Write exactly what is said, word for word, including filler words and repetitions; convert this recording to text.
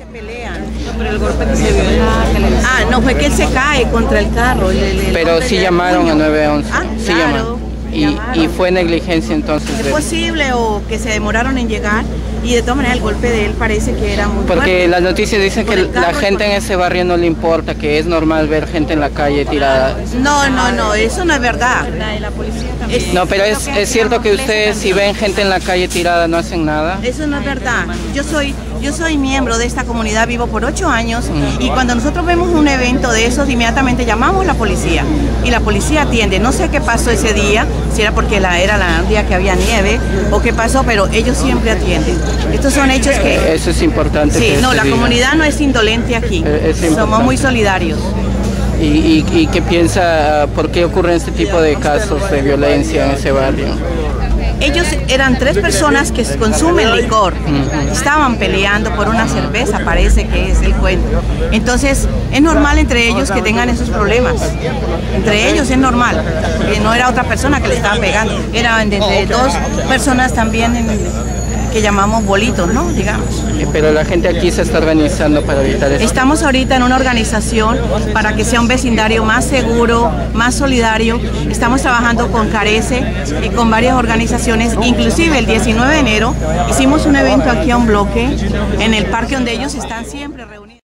pelean. Pero el golpe que se vio en la televisión. Ah, no, fue que él se cae contra el carro. El, el, el Pero sí llamaron a nueve once. Ah, sí claro. Llamaron. Y, y fue negligencia entonces. Es de... posible o que se demoraron en llegar y de todas maneras el golpe de él parece que era muy Porque fuerte. las noticias dicen que la gente en ese barrio no le importa, que es normal ver gente en la calle tirada. No, no, no, eso no es verdad. Es, no, pero es, es cierto que ustedes si ven gente en la calle tirada no hacen nada. Eso no es verdad. Yo soy, yo soy miembro de esta comunidad, vivo por ocho años mm. y cuando nosotros vemos un evento de esos inmediatamente llamamos a la policía y la policía atiende. No sé qué pasó ese día, si era porque la, era la, un día que había nieve o qué pasó, pero ellos siempre atienden. Estos son hechos que... Eso es importante. Sí, no, la diga. comunidad no es indolente aquí, es somos muy solidarios. ¿Y, y, y qué piensa, por qué ocurren este tipo de casos de violencia en ese barrio? Ellos eran tres personas que consumen licor, uh-huh. estaban peleando por una cerveza, parece que es el cuento. Entonces, es normal entre ellos que tengan esos problemas. Entre ellos es normal, porque no era otra persona que le estaba pegando, eran de, de dos personas también en, que llamamos bolitos, ¿no? Digamos. Pero la gente aquí se está organizando para evitar eso. Estamos ahorita en una organización para que sea un vecindario más seguro, más solidario. Estamos trabajando con Carece y con varias organizaciones. Inclusive el diecinueve de enero hicimos un evento aquí a un bloque en el parque donde ellos están siempre reunidos.